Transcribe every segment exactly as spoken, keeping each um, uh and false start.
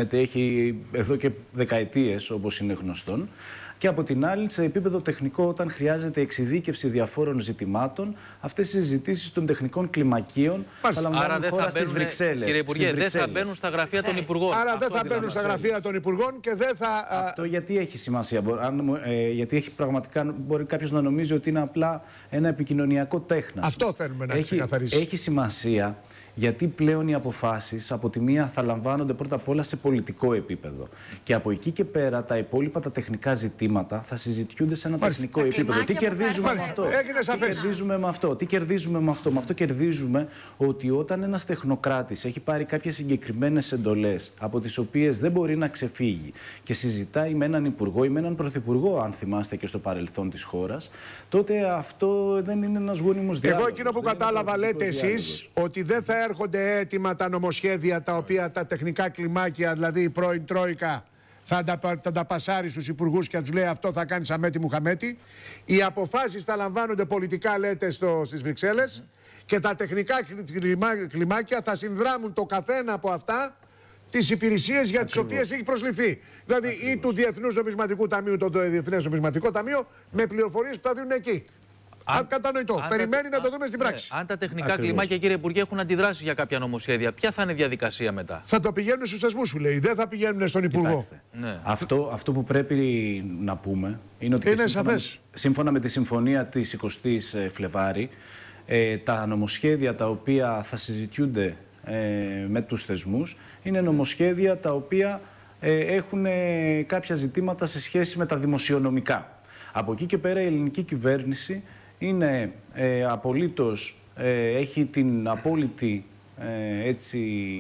Έχει εδώ και δεκαετίες, όπως είναι γνωστόν. Και από την άλλη, σε επίπεδο τεχνικό, όταν χρειάζεται εξειδίκευση διαφόρων ζητημάτων, αυτές οι συζητήσεις των τεχνικών κλιμακίων θα λαμβάνουν χώρα στις Βρυξέλλες. Κύριε Υπουργέ, δεν θα μπαίνουν στα γραφεία των Υπουργών. Άρα δεν θα μπαίνουν στα γραφεία των Υπουργών και δεν θα. Αυτό γιατί έχει σημασία. Αν, ε, γιατί έχει πραγματικά. Μπορεί κάποιος να νομίζει ότι είναι απλά ένα επικοινωνιακό τέχνασμα. Αυτό θέλουμε να έχει, ξεκαθαρίσει. Έχει σημασία. Γιατί πλέον οι αποφάσεις από τη μία θα λαμβάνονται πρώτα απ' όλα σε πολιτικό επίπεδο. Και από εκεί και πέρα τα υπόλοιπα τα τεχνικά ζητήματα θα συζητιούνται σε ένα Μάλιστα. τεχνικό τα επίπεδο. Τι κερδίζουμε με αυτό. Τι κερδίζουμε με αυτό. Τι κερδίζουμε με αυτό. Με αυτό κερδίζουμε ότι όταν ένας τεχνοκράτης έχει πάρει κάποιες συγκεκριμένες εντολές από τις οποίες δεν μπορεί να ξεφύγει και συζητάει με έναν υπουργό ή με έναν πρωθυπουργό, αν θυμάστε και στο παρελθόν της χώρας, τότε αυτό δεν είναι ένας γόνιμος διάλογος. Εγώ εκείνο που κατάλαβα λέτε εσείς ότι δεν θα έρχονται έτοιμα τα νομοσχέδια τα οποία τα τεχνικά κλιμάκια, δηλαδή η πρώην Τρόικα, θα τα, θα τα πασάρει στους υπουργούς και θα τους λέει αυτό θα κάνεις αμέτη μου χαμέτη. Οι αποφάσεις θα λαμβάνονται πολιτικά, λέτε, στο, στις Βρυξέλλες mm. και τα τεχνικά κλιμά, κλιμάκια θα συνδράμουν το καθένα από αυτά τις υπηρεσίες για τις οποίες έχει προσληφθεί. Δηλαδή Ακριβώς. ή του Διεθνούς Νομισματικού Ταμείου, το Διεθνές Νομισματικό Ταμείο, με πληροφορίες που θα δίνουν εκεί. Αν, κατανοητό. Αν Περιμένει τα, να το δούμε στην πράξη. Ναι, αν τα τεχνικά Ακριβώς. κλιμάκια, κύριε Υπουργέ, έχουν αντιδράσει για κάποια νομοσχέδια, ποια θα είναι η διαδικασία μετά? Θα το πηγαίνουν στους θεσμούς, σου λέει. Δεν θα πηγαίνουν στον Υπουργό. Ναι. Αυτό, αυτό που πρέπει να πούμε είναι ότι είναι σύμφωνα, σαφές. σύμφωνα με τη συμφωνία της εικοστής Φλεβάρη, ε, τα νομοσχέδια τα οποία θα συζητιούνται ε, με τους θεσμούς είναι νομοσχέδια τα οποία ε, έχουν ε, κάποια ζητήματα σε σχέση με τα δημοσιονομικά. Από εκεί και πέρα η ελληνική κυβέρνηση είναι ε, απολύτως, ε, έχει την απόλυτη ε, έτσι,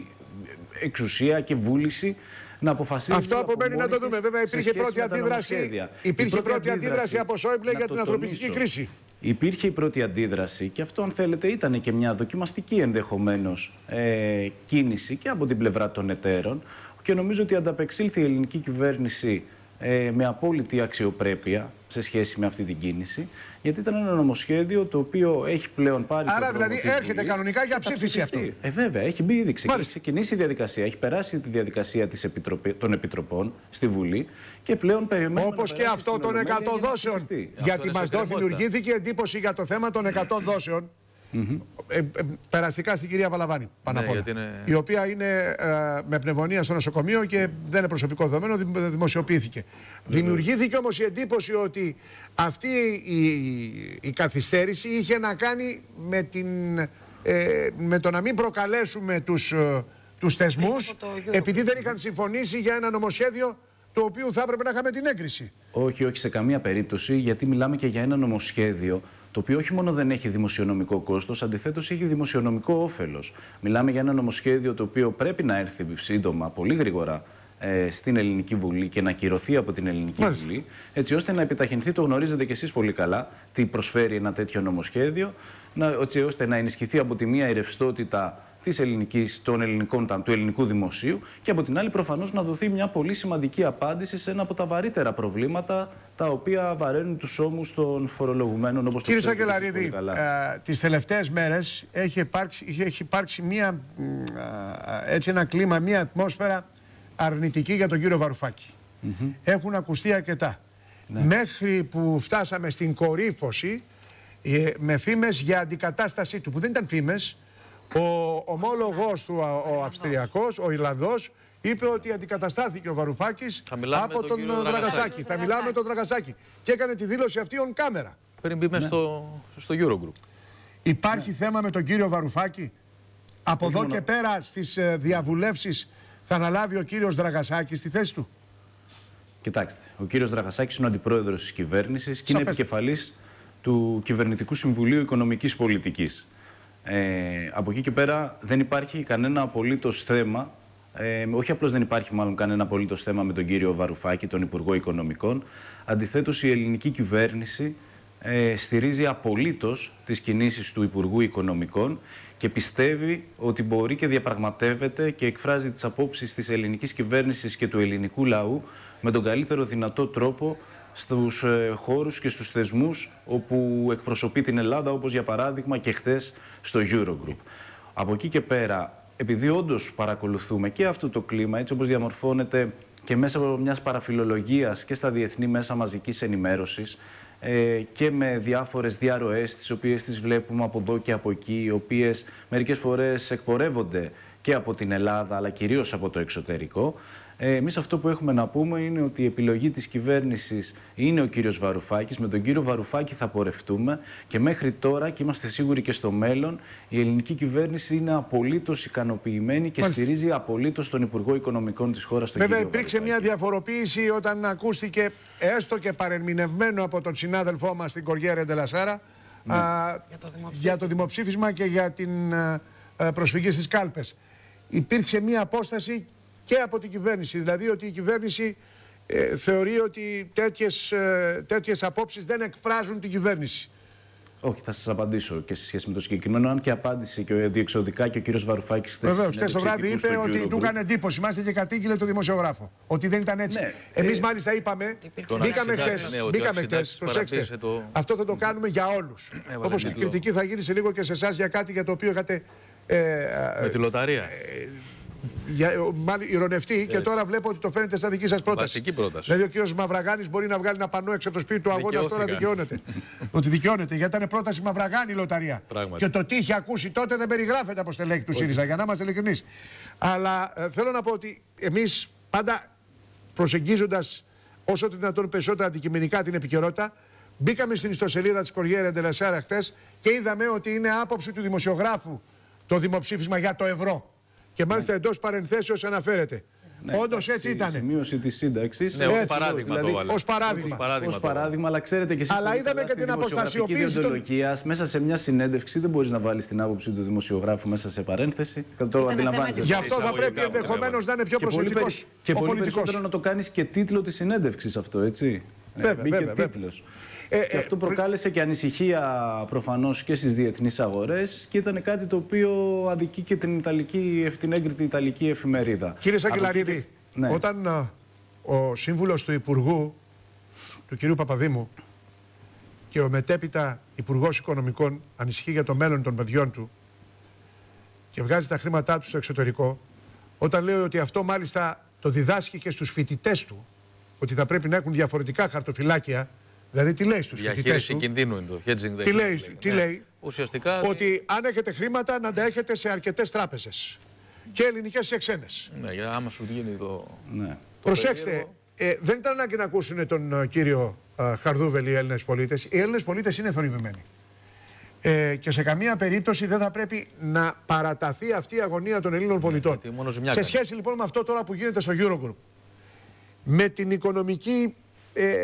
εξουσία και βούληση να αποφασίζει. Αυτό απομένει να το δούμε. Βέβαια υπήρχε πρώτη αντίδραση, υπήρχε πρώτη πρώτη αντίδραση από Σόιμπλε για την ανθρωπιστική κρίση. Υπήρχε η πρώτη αντίδραση και αυτό, αν θέλετε, ήταν και μια δοκιμαστική ενδεχομένως ε, κίνηση και από την πλευρά των εταίρων και νομίζω ότι ανταπεξήλθε η ελληνική κυβέρνηση ε, με απόλυτη αξιοπρέπεια σε σχέση με αυτή την κίνηση, γιατί ήταν ένα νομοσχέδιο το οποίο έχει πλέον πάρει. Άρα δηλαδή έρχεται κανονικά για ψήφιση αυτό. Ε, βέβαια, έχει μπει ήδη, έχει ξεκινήσει η διαδικασία, έχει περάσει τη διαδικασία της επιτροπή, των επιτροπών στη Βουλή και πλέον περιμένουμε. Όπως και αυτό των εκατό δόσεων. Γιατί μας δημιουργήθηκε εντύπωση για το θέμα των εκατό δόσεων. Mm-hmm. ε, ε, περαστικά στην κυρία Παλαβάνη, πάνω ναι, απ' όλα, είναι... η οποία είναι ε, με πνευμονία στο νοσοκομείο και δεν είναι προσωπικό δεδομένο, δημο, δημοσιοποιήθηκε. Mm-hmm. Δημιουργήθηκε όμως η εντύπωση ότι αυτή η, η, η καθυστέρηση είχε να κάνει με, την, ε, με το να μην προκαλέσουμε τους, ε, τους θεσμούς επειδή δεν είχαν συμφωνήσει για ένα νομοσχέδιο το οποίο θα έπρεπε να είχαμε την έγκριση. Όχι, όχι σε καμία περίπτωση, γιατί μιλάμε και για ένα νομοσχέδιο το οποίο όχι μόνο δεν έχει δημοσιονομικό κόστος, αντιθέτως έχει δημοσιονομικό όφελος. Μιλάμε για ένα νομοσχέδιο το οποίο πρέπει να έρθει σύντομα, πολύ γρήγορα, ε, στην Ελληνική Βουλή και να ακυρωθεί από την Ελληνική Μάλιστα. Βουλή, έτσι ώστε να επιταχυνθεί, το γνωρίζετε κι εσείς πολύ καλά, τι προσφέρει ένα τέτοιο νομοσχέδιο, να, έτσι ώστε να ενισχυθεί από τη μία η ρευστότητα της ελληνικής, των ελληνικών, του ελληνικού δημοσίου και από την άλλη προφανώς να δοθεί μια πολύ σημαντική απάντηση σε ένα από τα βαρύτερα προβλήματα τα οποία βαραίνουν τους ώμους των φορολογουμένων, όπως Κύριε το ξέρετε. Κύριε Σακελαρίδη, ε, τις τελευταίες μέρες έχει υπάρξει, έχει υπάρξει μια, ε, έτσι ένα κλίμα, μια ατμόσφαιρα αρνητική για τον κύριο Βαρουφάκη. Mm-hmm. Έχουν ακουστεί αρκετά. Ναι. Μέχρι που φτάσαμε στην κορύφωση ε, με φήμες για αντικατάστασή του, που δεν ήταν φήμες. Ο ομόλογος του, ο, ο Αυστριακός, ο Ιρλανδός, είπε ότι αντικαταστάθηκε ο Βαρουφάκης από τον, τον Δραγασάκη. Θα μιλάμε με τον Δραγασάκη. Και έκανε τη δήλωση αυτή on camera. Πριν μπούμε ναι. στο, στο Eurogroup. Υπάρχει ναι. θέμα με τον κύριο Βαρουφάκη. Από εδώ μόνο. Και πέρα στις ε, διαβουλεύσεις θα αναλάβει ο κύριος Δραγασάκης στη θέση του. Κοιτάξτε, ο κύριος Δραγασάκης είναι ο αντιπρόεδρος της κυβέρνησης και είναι επικεφαλής του Κυβερνητικού Συμβουλίου Οικονομικής Πολιτικής. Ε, από εκεί και πέρα δεν υπάρχει κανένα απολύτως θέμα, ε, όχι απλώς δεν υπάρχει μάλλον κανένα απολύτως θέμα με τον κύριο Βαρουφάκη, τον Υπουργό Οικονομικών. Αντιθέτως η ελληνική κυβέρνηση ε, στηρίζει απολύτως τις κινήσεις του Υπουργού Οικονομικών και πιστεύει ότι μπορεί και διαπραγματεύεται και εκφράζει τις απόψεις της ελληνικής κυβέρνησης και του ελληνικού λαού με τον καλύτερο δυνατό τρόπο στους ε, χώρους και στους θεσμούς όπου εκπροσωπεί την Ελλάδα, όπως για παράδειγμα και χτες στο Eurogroup. Από εκεί και πέρα επειδή όντως παρακολουθούμε και αυτό το κλίμα, έτσι όπως διαμορφώνεται και μέσα από μιας παραφιλολογίας και στα διεθνή μέσα μαζικής ενημέρωσης, ε, και με διάφορες διαρροές, τις οποίες τις βλέπουμε από εδώ και από εκεί, οι οποίες μερικές φορές εκπορεύονται και από την Ελλάδα, αλλά κυρίως από το εξωτερικό. Ε, εμείς αυτό που έχουμε να πούμε είναι ότι η επιλογή της κυβέρνησης είναι ο κύριος Βαρουφάκης. Με τον κύριο Βαρουφάκη θα πορευτούμε και μέχρι τώρα, και είμαστε σίγουροι και στο μέλλον, η ελληνική κυβέρνηση είναι απολύτως ικανοποιημένη και Μάλιστα. στηρίζει απολύτως τον Υπουργό Οικονομικών της χώρας, τον Βέβαια, κύριο υπήρξε Βαρουφάκη. μια διαφοροποίηση όταν ακούστηκε, έστω και παρερμηνευμένο από τον συνάδελφό μας στην Κοριέρα Ντελασάρα, ναι. α, για, το για το δημοψήφισμα και για την α, προσφυγή στις κάλπες. Υπήρξε μια απόσταση και από την κυβέρνηση, δηλαδή ότι η κυβέρνηση ε, θεωρεί ότι τέτοιες, ε, τέτοιες απόψεις δεν εκφράζουν την κυβέρνηση. Όχι, θα σας απαντήσω και σε σχέση με το συγκεκριμένο, αν και απάντησε και διεξοδικά και ο κύριος Βαρουφάκης χθες. Βεβαίως, χθες το βράδυ είπε ότι του έκανε εντύπωση. Μάλιστα και κατήγγειλε το δημοσιογράφο. Ότι δεν ήταν έτσι. Ναι, Εμείς ε, μάλιστα είπαμε, μπήκαμε χθες, ναι, μπήκαμε χθες, προσέξτε, το... αυτό θα το κάνουμε για όλους. Όπως η κριτική θα γίνει σε λίγο και σε εσάς για κάτι για το οποίο είχατε... Ε, με τη λοταρία. Ε, Για, μάλλον ηρωνευτεί και τώρα βλέπω ότι το φαίνεται σαν δική σας πρόταση. Βασική πρόταση. Δηλαδή ο κύριος Μαυραγάνης μπορεί να βγάλει ένα πανό έξω από το σπίτι του αγώνας, τώρα δικαιώνεται. Ότι δικαιώνεται, γιατί ήταν πρόταση Μαυραγάνη η λοταρία. Πράγματι. Και το τι είχε ακούσει τότε δεν περιγράφεται από στελέχη του ΣΥΡΙΖΑ, για να είμαστε ειλικρινείς. Αλλά ε, θέλω να πω ότι εμείς πάντα προσεγγίζοντας όσο το δυνατόν περισσότερα αντικειμενικά την επικαιρότητα, μπήκαμε στην ιστοσελίδα της Κοριέρα Ντελασάρα χτες και είδαμε ότι είναι άποψη του δημοσιογράφου το δημοψήφισμα για το ευρώ. Και μάλιστα ναι. εντός παρενθέσεως αναφέρεται. Ναι, όντως έτσι ήταν. Σημείωση της σύνταξης. Ναι, ως παράδειγμα. Δηλαδή, ως παράδειγμα. Ως παράδειγμα, αλλά ξέρετε και εσείς. Αλλά είδαμε και την αποστασιοποίηση των... Μέσα σε μια συνέντευξη δεν μπορείς να βάλεις την άποψη του δημοσιογράφου μέσα σε παρένθεση. Το αντιλαμβάνεσαι. Γι' αυτό θα πρέπει ενδεχομένως να είναι πιο προσεκτικός. Και πολύ περισσότερο να το κάνεις και τίτλο της συνέντευξης αυτό, έτσι. Μπήκε τίτλος. Ε, και αυτό προκάλεσε και ανησυχία προφανώς και στις διεθνείς αγορές και ήταν κάτι το οποίο αδικεί και την, Ιταλική, την έγκριτη Ιταλική εφημερίδα. Κύριε Σακελαρίδη, και... ναι. όταν α, ο σύμβουλος του Υπουργού, του κυρίου Παπαδήμου, και ο μετέπειτα Υπουργός Οικονομικών ανησυχεί για το μέλλον των παιδιών του και βγάζει τα χρήματά του στο εξωτερικό, όταν λέει ότι αυτό μάλιστα το διδάσκει και στους φοιτητές του, ότι θα πρέπει να έχουν διαφορετικά χαρτοφυλάκια. Δηλαδή τι λέει στους φοιτητές του. Κινδύνου είναι το hedging. Τι λέει, τι ναι. λέει. Ουσιαστικά ότι αν έχετε χρήματα να τα έχετε σε αρκετές τράπεζες. Και ελληνικές και ξένες. Ναι, για άμα σου γίνει το... Ναι. το Προσέξτε, ε, δεν ήταν ανάγκη να ακούσουν τον uh, κύριο uh, Χαρδούβελη οι Έλληνες πολίτες. Οι Έλληνες πολίτες είναι θορυβημένοι. Ε, και σε καμία περίπτωση δεν θα πρέπει να παραταθεί αυτή η αγωνία των Ελλήνων πολιτών. Ναι, σε σχέση λοιπόν με αυτό τώρα που γίνεται στο Eurogroup, με την οικονομική... Ε,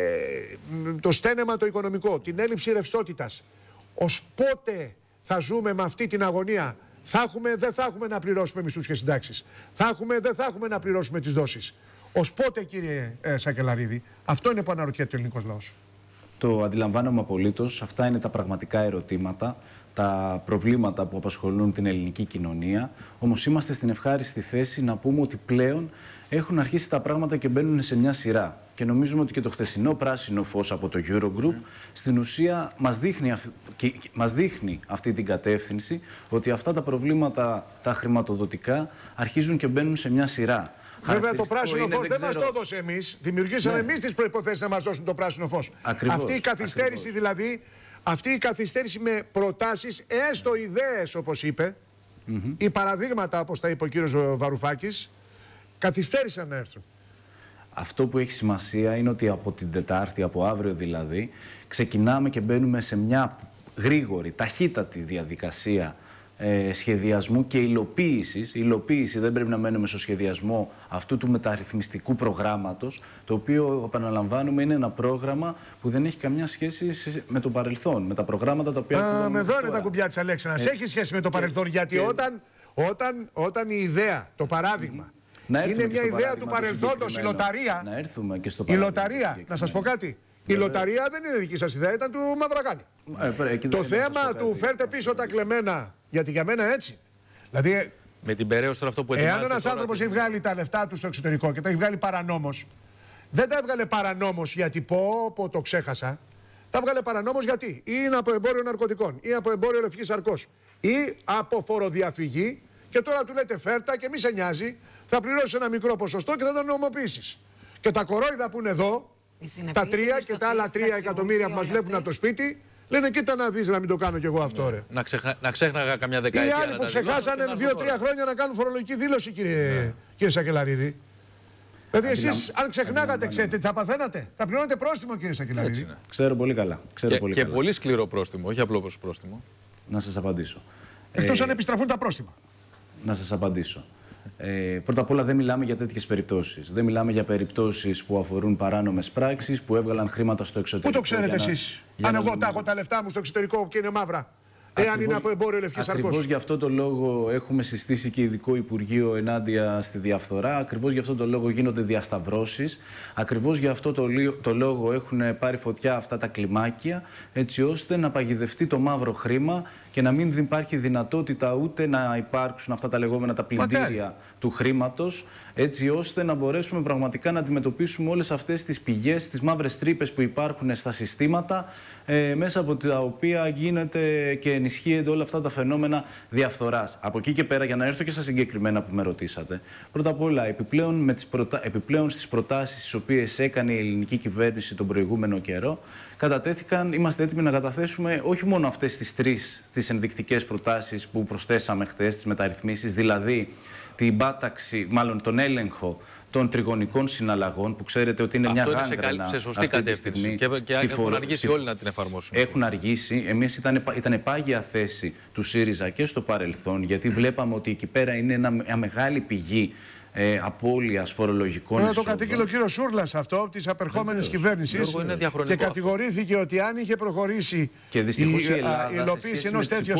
το στένεμα το οικονομικό, την έλλειψη ρευστότητας, ως πότε θα ζούμε με αυτή την αγωνία? Θα έχουμε, δεν θα έχουμε να πληρώσουμε μισθούς και συντάξεις. Θα έχουμε, δεν θα έχουμε να πληρώσουμε τις δόσεις. Ως πότε, κύριε ε, Σακελαρίδη? Αυτό είναι που αναρωτιέται ο ελληνικός λαός. Το αντιλαμβάνομαι απολύτως. Αυτά είναι τα πραγματικά ερωτήματα, τα προβλήματα που απασχολούν την ελληνική κοινωνία. Όμως είμαστε στην ευχάριστη θέση να πούμε ότι πλέον έχουν αρχίσει τα πράγματα και μπαίνουν σε μια σειρά. Και νομίζουμε ότι και το χτεσινό πράσινο φως από το Eurogroup mm. στην ουσία μας δείχνει, και, μας δείχνει αυτή την κατεύθυνση, ότι αυτά τα προβλήματα, τα χρηματοδοτικά, αρχίζουν και μπαίνουν σε μια σειρά. Βέβαια το πράσινο φως δεν, δεν μας το έδωσε εμείς. Δημιουργήσαμε ναι. εμείς τις προϋποθέσεις να μας δώσουν το πράσινο φως. Ακριβώς, αυτή η καθυστέρηση ακριβώς. δηλαδή, αυτή η καθυστέρηση με προτάσεις, έστω ιδέες όπως είπε, mm-hmm. ή παραδείγματα όπως τα είπε ο κύριος Βαρουφάκης, καθυστέρησαν να έρθουν. Αυτό που έχει σημασία είναι ότι από την Τετάρτη, από αύριο δηλαδή, ξεκινάμε και μπαίνουμε σε μια γρήγορη, ταχύτατη διαδικασία ε, σχεδιασμού και υλοποίησης. Η υλοποίηση δεν πρέπει να μένουμε στο σχεδιασμό αυτού του μεταρρυθμιστικού προγράμματος, το οποίο, επαναλαμβάνουμε, είναι ένα πρόγραμμα που δεν έχει καμιά σχέση με το παρελθόν, με τα προγράμματα τα οποία... Α, με εδώ είναι τα κουμπιά της Αλέξανδρας. Ε, έχει σχέση με το παρελθόν, και, γιατί και... Όταν, όταν, όταν η ιδέα, το παράδειγμα, είναι μια ιδέα του παρελθόντος, η λοταρία. Να έρθουμε και στο η λοταρία, να σας πω κάτι. Η λοταρία δεν είναι δική σας ιδέα, ήταν του Μαυραγάνη. Ε, το θέμα του φέρτε πίσω τα κλεμμένα, γιατί για μένα έτσι. Δηλαδή, με την περαίωση αυτό που ετοιμάζεται. Εάν ένας άνθρωπος έχει βγάλει τα λεφτά του στο εξωτερικό και τα έχει βγάλει παρανόμως, δεν τα έβγαλε παρανόμως γιατί πω, πω το ξέχασα. Τα έβγαλε παρανόμως γιατί ή είναι από εμπόριο ναρκωτικών ή από εμπόριο λευκής σαρκός ή από φοροδιαφυγή Και τώρα του λέτε φέρτα και μη σε νοιάζει, θα πληρώσει ένα μικρό ποσοστό και θα το νομιμοποιήσεις. Και τα κορόιδα που είναι εδώ, τα τρία και τα άλλα τρία εκατομμύρια που μας βλέπουν από το σπίτι, λένε κοίτα να δεις να μην το κάνω κι εγώ αυτό, ρε. Να, ξεχνα... να ξέχναγα καμιά δεκαετία. Οι άλλοι που ξεχάσανε δύο-τρία χρόνια να κάνουν φορολογική δήλωση, κύριε, ναι. κύριε Σακελαρίδη. Δηλαδή, εσείς, αν ξεχνάγατε, ξέρετε τι θα παθαίνατε. Θα πληρώνετε πρόστιμο, κύριε Σακελαρίδη. Ξέρω πολύ καλά. Ξέρω και πολύ, και καλά. πολύ σκληρό πρόστιμο, όχι απλό πρόστιμο. Να σας απαντήσω. Εκτός ε, αν επιστραφούν τα πρόστιμα. Να σας απαντήσω. Ε, πρώτα απ' όλα δεν μιλάμε για τέτοιες περιπτώσεις. Δεν μιλάμε για περιπτώσεις που αφορούν παράνομες πράξεις, που έβγαλαν χρήματα στο εξωτερικό. Πού το ξέρετε εσείς, αν εγώ τα έχω τα λεφτά μου στο εξωτερικό και είναι μαύρα. Εάν ακριβώς, είναι από εμπόριο λευκής σαρκός. Ακριβώς γι' αυτό το λόγο έχουμε συστήσει και ειδικό Υπουργείο ενάντια στη διαφθορά. Ακριβώς γι' αυτό το λόγο γίνονται διασταυρώσεις. Ακριβώς γι' αυτό το, το λόγο έχουν πάρει φωτιά αυτά τα κλιμάκια, έτσι ώστε να παγιδευτεί το μαύρο χρήμα και να μην υπάρχει δυνατότητα ούτε να υπάρξουν αυτά τα λεγόμενα τα πλυντήρια του χρήματος, έτσι ώστε να μπορέσουμε πραγματικά να αντιμετωπίσουμε όλες αυτές τις πηγές, τις μαύρες τρύπες που υπάρχουν στα συστήματα, ε, μέσα από τα οποία γίνεται και ενισχύεται όλα αυτά τα φαινόμενα διαφθοράς. Από εκεί και πέρα, για να έρθω και στα συγκεκριμένα που με ρωτήσατε, πρώτα απ' όλα, επιπλέον, με τις προτα... επιπλέον στις προτάσεις τις οποίες έκανε η ελληνική κυβέρνηση τον προηγούμενο καιρό, κατατέθηκαν, είμαστε έτοιμοι να καταθέσουμε όχι μόνο αυτές τις τρεις τις ενδεικτικές προτάσεις που προσθέσαμε χτες, τις μεταρρυθμίσεις, δηλαδή την πάταξη, μάλλον τον έλεγχο των τριγωνικών συναλλαγών, που ξέρετε ότι είναι αυτό μια είναι γάγκρανα σε σωστή κατεύθυνση και, και έχουν φορο... αργήσει στη... όλοι να την εφαρμόσουν. Έχουν αργήσει. Εμείς ήταν, ήταν πάγια θέση του ΣΥΡΙΖΑ και στο παρελθόν, γιατί βλέπαμε ότι εκεί πέρα είναι ένα, μια μεγάλη πηγή Ε, απώλειας φορολογικών εσόδων. Το κατήγγειλε ο κύριος Σούρλας αυτό της απερχόμενης κυβέρνησης και κατηγορήθηκε ότι αν είχε προχωρήσει και δυστυχώς η, η Ελλάδα, η υλοποίηση ενός τέτοιου.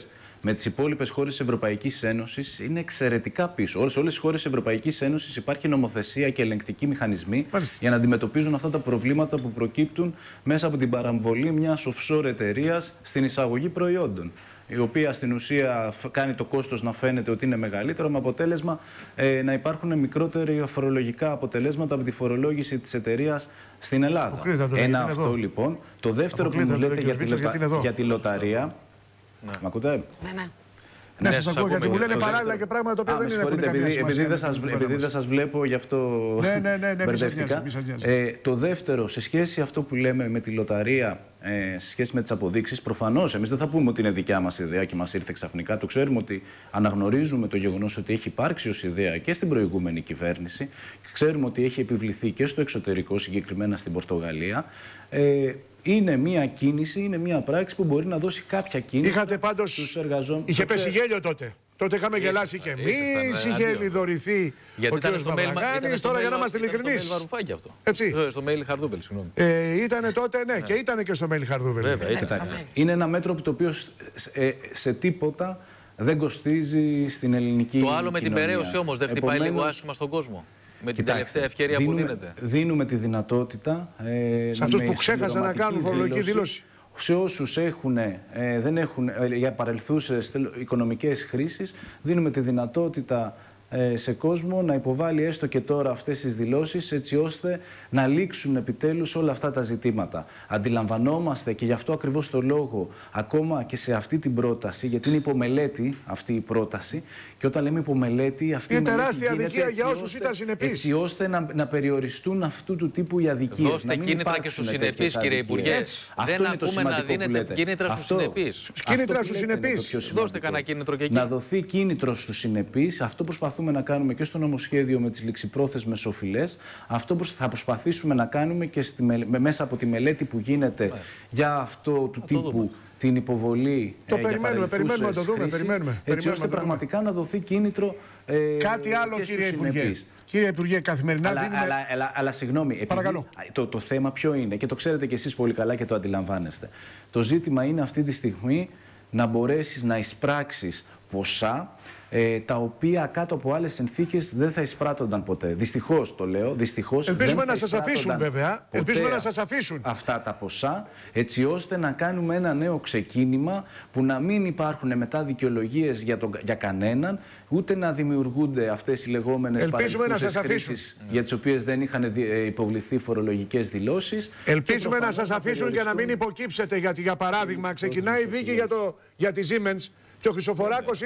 Με τις υπόλοιπες χώρες της Ευρωπαϊκής Ένωσης είναι εξαιρετικά πίσω. Όλες, όλες τις χώρες της Ευρωπαϊκής Ένωσης υπάρχει νομοθεσία και ελεγκτικοί μηχανισμοί Μάλιστα. για να αντιμετωπίζουν αυτά τα προβλήματα που προκύπτουν μέσα από την παραμβολή μιας offshore εταιρείας στην εισαγωγή προϊόντων, η οποία στην ουσία κάνει το κόστος να φαίνεται ότι είναι μεγαλύτερο, με αποτέλεσμα ε, να υπάρχουν μικρότερα φορολογικά αποτελέσματα από τη φορολόγηση της εταιρείας στην Ελλάδα. Ένα αυτό εδώ. Λοιπόν. Το δεύτερο που μου λέτε για, τη, για τη λοταρία. Ναι. Μ' ακούτε? Ναι, ναι. Ναι, ναι, σας ακούω, γιατί μου λένε παράλληλα και πράγματα τα οποία δεν είναι επειδή, επειδή, δεν σας, επειδή δεν σας βλέπω, γι' αυτό ναι, ναι, ναι, ναι, μπερδεύτηκα. Ε, το δεύτερο, σε σχέση αυτό που λέμε με τη λοταρία, ε, σε σχέση με τις αποδείξεις, προφανώς εμείς δεν θα πούμε ότι είναι δικιά μας ιδέα και μας ήρθε ξαφνικά. Το ξέρουμε ότι αναγνωρίζουμε το γεγονός ότι έχει υπάρξει ως ιδέα και στην προηγούμενη κυβέρνηση. Ξέρουμε ότι έχει επιβληθεί και στο εξωτερικό, συγκεκριμένα στην Πορτογαλία. Ε, Είναι μια κίνηση, είναι μια πράξη που μπορεί να δώσει κάποια κίνηση. Είχατε πάντως. Στους εργαζόμενους. Είχε πέσει γέλιο τότε. Τότε είχαμε Ήσασταν, γελάσει και εμείς, είχε λιδωρηθεί ο κ. Μαυραγάνης. Τώρα για να είμαστε ειλικρινείς. Έτσι. Στο Μέιλι Χαρδούπελ, συγγνώμη. Ε, ήτανε τότε, ναι, και ήταν και στο Μέιλι Χαρδούπελ. Είναι ένα μέτρο που το οποίο σε, σε τίποτα δεν κοστίζει στην ελληνική κοινωνία. Το άλλο με την περαίωση όμως δεν χτυπάει λίγο άσχημα στον κόσμο? Με την Κοιτάξτε, τελευταία ευκαιρία δίνουμε, που δίνεται. Δίνουμε τη δυνατότητα. Ε, σε αυτούς που ξέχασαν να κάνουν φορολογική δήλωση. Σε όσους έχουν, ε, δεν έχουν ε, για παρελθούσες οικονομικές χρήσεις, δίνουμε τη δυνατότητα ε, σε κόσμο να υποβάλει έστω και τώρα αυτές τις δηλώσεις, έτσι ώστε να λήξουν επιτέλους όλα αυτά τα ζητήματα. Αντιλαμβανόμαστε, και γι' αυτό ακριβώς το λόγο, ακόμα και σε αυτή την πρόταση, γιατί είναι υπομελέτη αυτή η πρόταση, και όταν λέμε υπομελέτη, αυτή είναι τεράστια αδικία για όσους ήταν συνεπείς. Έτσι ώστε να, να περιοριστούν αυτού του τύπου οι αδικίες. Δώστε κίνητρα και στους συνεπείς, κύριε Υπουργέ. Αυτό δεν είναι το ακούμε να δίνετε κίνητρα στους συνεπείς. Κίνητρα στους συνεπείς. Δώστε κανένα κίνητρο και εκεί. Να δοθεί κίνητρο στους συνεπείς. Αυτό προσπαθούμε να κάνουμε και στο νομοσχέδιο με τις ληξιπρόθεσμες οφειλές. Αυτό θα προσπαθήσουμε να κάνουμε και στη, με, μέσα από τη μελέτη που γίνεται για αυτό του τύπου την υποβολή. Το ε, περιμένουμε, περιμένουμε να το δούμε. Περιμένουμε, έτσι ώστε πραγματικά να δοθεί κίνητρο. Ε, Κάτι άλλο, κύριε Υπουργέ. Κύριε Υπουργέ, καθημερινά αλλά, δίνουμε... αλλά, αλλά, αλλά συγγνώμη, επειδή το, το θέμα ποιο είναι, και το ξέρετε κι εσείς πολύ καλά και το αντιλαμβάνεστε. Το ζήτημα είναι αυτή τη στιγμή να μπορέσεις να εισπράξεις ποσά ε, τα οποία κάτω από άλλες συνθήκες δεν θα εισπράττονταν ποτέ. Δυστυχώς το λέω. Δυστυχώς Ελπίζουμε δεν να σας αφήσουν, βέβαια. Ελπίζουμε να σας αφήσουν αυτά τα ποσά, έτσι ώστε να κάνουμε ένα νέο ξεκίνημα που να μην υπάρχουν μετά δικαιολογίες για, τον, για κανέναν, ούτε να δημιουργούνται αυτές οι λεγόμενες παρελθούσες κρίσεις για τις οποίες δεν είχαν υποβληθεί φορολογικές δηλώσεις. Ελπίζουμε να σας αφήσουν και να μην υποκύψετε, γιατί για παράδειγμα ξεκινάει η δίκη για, το, για τη Siemens και ο Χρυσοφοράκος είναι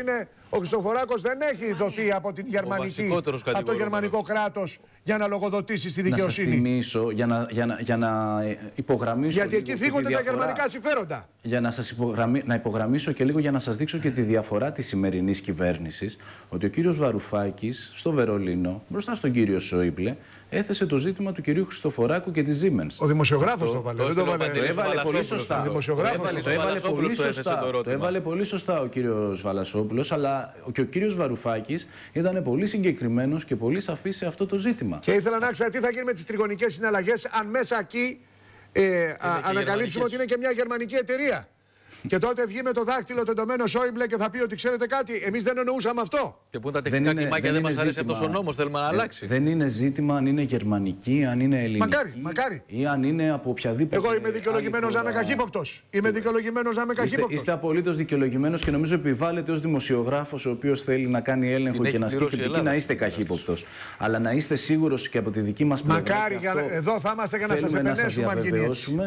Ο Χριστοφοράκος δεν έχει δοθεί από την γερμανική, από το γερμανικό κράτος για να λογοδοτήσει στη δικαιοσύνη. Να σας θυμίσω, για να, για να, για να υπογραμμίσω. Γιατί εκεί θίγονται τα γερμανικά συμφέροντα. Για να σας υπογραμμί, να υπογραμμίσω και λίγο για να σας δείξω και τη διαφορά της σημερινής κυβέρνησης, ότι ο κύριος Βαρουφάκης στο Βερολίνο, μπροστά στον κύριο Σόιμπλε, έθεσε το ζήτημα του κυρίου Χριστοφοράκου και της Siemens. Ο δημοσιογράφος το βάλε. Το έβαλε πολύ σωστά. Το έβαλε πολύ σωστά. Το έβαλε πολύ σωστά ο κύριος Βαλασόπουλος, αλλά και ο κύριος Βαρουφάκης ήταν πολύ συγκεκριμένος και πολύ σαφής σε αυτό το ζήτημα. Και ήθελα να ξέρω τι θα γίνει με τις τριγωνικές συναλλαγές, αν μέσα εκεί ε, α, ανακαλύψουμε ότι είναι και μια γερμανική εταιρεία. Και τότε βγει με το δάχτυλο τεντωμένο Σόιμπλε και θα πει ότι ξέρετε κάτι, εμείς δεν εννοούσαμε αυτό. Και πού τα τεχνικά κλιμάκια δεν, δεν μας αρέσει αυτός ο νόμος, θέλουμε να αλλάξει. Ε, δεν είναι ζήτημα αν είναι γερμανική, αν είναι ελληνική. Μακάρι, μακάρι. Ή αν είναι από οποιαδήποτε. Εγώ είμαι δικαιολογημένος να είμαι καχύποπτος. Είμαι δικαιολογημένος να είμαι καχύποπτος. Είστε, είστε απολύτως δικαιολογημένος και νομίζω επιβάλλετε ως δημοσιογράφος ο οποίος θέλει να κάνει έλεγχο και να ασκεί κριτική να είστε καχύποπτος. Αλλά να είστε σίγουρος και από τη δική μας πλευρά. Μακάρι, εδώ θα είμαστε για να σας επενέσουμε αν γίνει έτσι.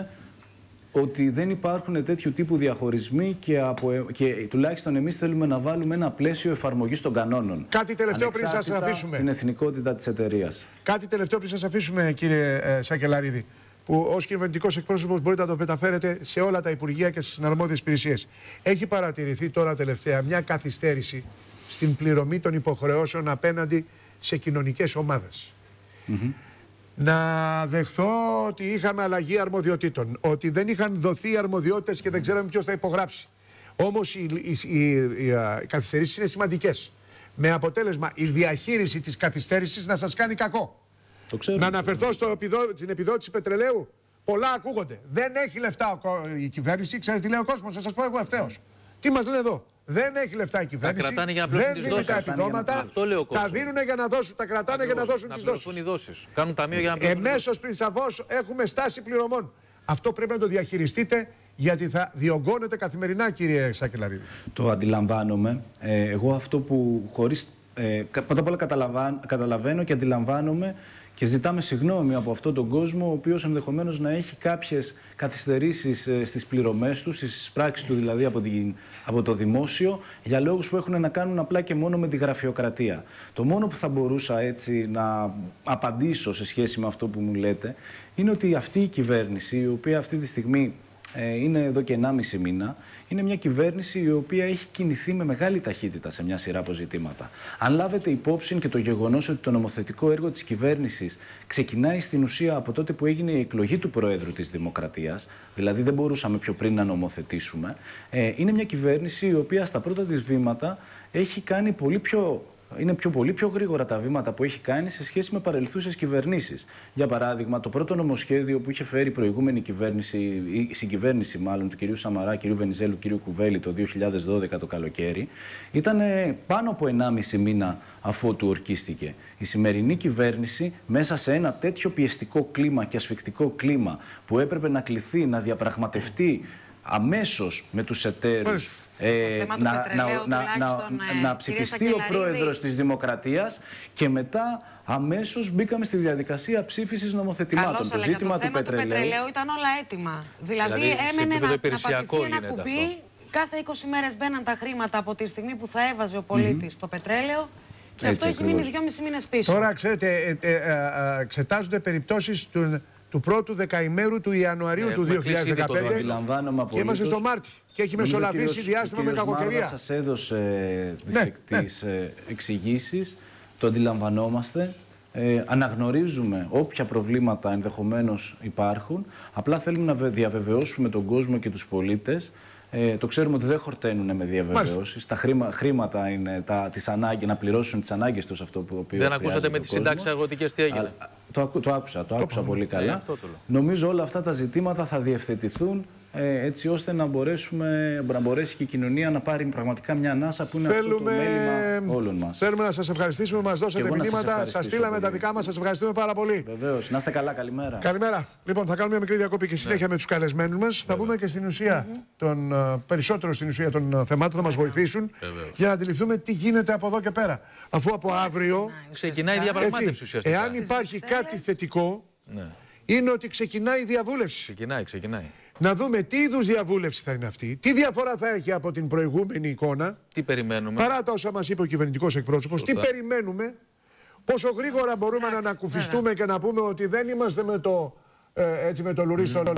Ότι δεν υπάρχουν τέτοιου τύπου διαχωρισμοί και, από, και τουλάχιστον εμείς θέλουμε να βάλουμε ένα πλαίσιο εφαρμογής των κανόνων. Κάτι τελευταίο πριν σας αφήσουμε. Την εθνικότητα της εταιρείας. Κάτι τελευταίο πριν σας αφήσουμε, κύριε ε, Σακελαρίδη, που ως κυβερνητικός εκπρόσωπος μπορείτε να το μεταφέρετε σε όλα τα υπουργεία και στις συναρμόδιες υπηρεσίες. Έχει παρατηρηθεί τώρα τελευταία μια καθυστέρηση στην πληρωμή των υποχρεώσεων απέναντι σε κοινωνικές ομάδες. Mm-hmm. Να δεχθώ ότι είχαμε αλλαγή αρμοδιοτήτων, ότι δεν είχαν δοθεί αρμοδιότητες και δεν ξέραμε ποιος θα υπογράψει. Όμως οι, οι, οι, οι, οι καθυστερήσεις είναι σημαντικές. Με αποτέλεσμα η διαχείριση της καθυστέρησης να σας κάνει κακό. Το ξέρω, να αναφερθώ στο επιδό, στην επιδότηση πετρελαίου. Πολλά ακούγονται. Δεν έχει λεφτά η κυβέρνηση. Ξέρετε τι λέει ο κόσμος, θα σας πω εγώ ευθέως. Τι μας λένε εδώ. Δεν έχει λεφτά η κυβέρνηση. Τα για να δεν δίνουν τα επιδόματα. Τα δίνουν για να δώσουν, τα κρατάνε για να δώσουν τις δόσεις. Κάνουν ταμείο για να πληρώσουν. Εμέσως πριν σαφώς έχουμε στάση πληρωμών. Αυτό πρέπει να το διαχειριστείτε, γιατί θα διωγγώνετε καθημερινά, κύριε Σακελαρίδη. Το αντιλαμβάνομαι. Ε, εγώ αυτό που χωρίς. Ε, πρώτα απ' όλα καταλαβαίνω και αντιλαμβάνομαι και ζητάμε συγγνώμη από αυτόν τον κόσμο, ο οποίος ενδεχομένως να έχει κάποιες καθυστερήσεις ε, στις πληρωμές του, στις πράξεις του δηλαδή από, την, από το δημόσιο, για λόγους που έχουν να κάνουν απλά και μόνο με τη γραφειοκρατία. Το μόνο που θα μπορούσα έτσι να απαντήσω σε σχέση με αυτό που μου λέτε, είναι ότι αυτή η κυβέρνηση, η οποία αυτή τη στιγμή ε, είναι εδώ και ενάμιση μήνα, είναι μια κυβέρνηση η οποία έχει κινηθεί με μεγάλη ταχύτητα σε μια σειρά από ζητήματα. Αν λάβετε υπόψη και το γεγονός ότι το νομοθετικό έργο της κυβέρνησης ξεκινάει στην ουσία από τότε που έγινε η εκλογή του Προέδρου της Δημοκρατίας, δηλαδή δεν μπορούσαμε πιο πριν να νομοθετήσουμε, ε, είναι μια κυβέρνηση η οποία στα πρώτα της βήματα έχει κάνει πολύ πιο... Είναι πιο, πολύ πιο γρήγορα τα βήματα που έχει κάνει σε σχέση με παρελθούσες κυβερνήσεις. Για παράδειγμα, το πρώτο νομοσχέδιο που είχε φέρει η προηγούμενη κυβέρνηση, η συγκυβέρνηση μάλλον του κυρίου Σαμαρά, κυρίου Βενιζέλου, κυρίου Κουβέλη το δύο χιλιάδες δώδεκα το καλοκαίρι, ήταν πάνω από ενάμιση μήνα αφότου ορκίστηκε. Η σημερινή κυβέρνηση, μέσα σε ένα τέτοιο πιεστικό κλίμα και ασφικτικό κλίμα που έπρεπε να κληθεί να διαπραγματευτεί αμέσως με τους εταίρους. Ε, να, να, να, να, να ψηφιστεί ο πρόεδρος της Δημοκρατίας και μετά αμέσως μπήκαμε στη διαδικασία ψήφισης νομοθετημάτων. Καλώς, το αλλά ζήτημα το θέμα του πετρελαίου... του πετρελαίου ήταν όλα έτοιμα. Δηλαδή, δηλαδή έμενε να, να πατηθεί ένα κουμπί, αυτό. Κάθε είκοσι μέρες μπαίναν τα χρήματα από τη στιγμή που θα έβαζε ο πολίτης mm-hmm. το πετρέλαιο και έτσι αυτό ακριβώς. Έχει μείνει δυόμισι μήνες πίσω. Τώρα, ξέρετε, ε, ε, ε, ε, εξετάζονται περιπτώσεις του... του πρώτου δεκαημέρου του Ιανουαρίου ε, του δύο χιλιάδες δεκαπέντε και είμαστε στο Μάρτι και έχει μεσολαβήσει διάστημα με κακοκαιρία. Σας έδωσε δυσεκτείς ναι, ναι. εξηγήσεις, το αντιλαμβανόμαστε, ε, αναγνωρίζουμε όποια προβλήματα ενδεχομένως υπάρχουν, απλά θέλουμε να διαβεβαιώσουμε τον κόσμο και τους πολίτες. Ε, το ξέρουμε ότι δεν χορταίνουν με διαβεβαιώσεις. Τα χρήμα, χρήματα είναι τα, τις ανάγκες, να πληρώσουν τις ανάγκες τους αυτό που δεν ακούσατε με τις συντάξεις αγροτικές τι έγινε. Α, το, το άκουσα, το, το άκουσα πολύ καλά. Ε, Νομίζω όλα αυτά τα ζητήματα θα διευθετηθούν ε, έτσι ώστε να, μπορέσουμε, να μπορέσει και η κοινωνία να πάρει πραγματικά μια ανάσα που είναι θέλουμε... αυτό το μέλημα όλων μας. Θέλουμε να σας ευχαριστήσουμε, μας δώσατε μηνύματα, σας στείλαμε πολύ. Τα δικά μας, σας ευχαριστούμε πάρα πολύ. Βεβαίως, να είστε καλά, καλημέρα. Καλημέρα. Λοιπόν, θα κάνουμε μια μικρή διακοπή και συνέχεια ναι. με τους καλεσμένους μας. Θα μπούμε και στην ουσία, mm-hmm. των, περισσότερο στην ουσία των θεμάτων, θα μας βοηθήσουν Βεβαίως. Για να αντιληφθούμε τι γίνεται από εδώ και πέρα. Αφού από αύριο. Ξεκινάει η διαπραγμάτευση ουσιαστικά. Εάν υπάρχει κάτι θετικό, ναι. είναι ότι ξεκινάει η διαβούλευση. Ξεκινάει, ξεκινάει. να δούμε τι είδους διαβούλευση θα είναι αυτή, τι διαφορά θα έχει από την προηγούμενη εικόνα. Τι περιμένουμε. Παρά τα όσα μας είπε ο κυβερνητικός εκπρόσωπος, τι περιμένουμε, πόσο γρήγορα μπορούμε να ανακουφιστούμε και να πούμε ότι δεν είμαστε με το, ε, έτσι, με το λουρί στο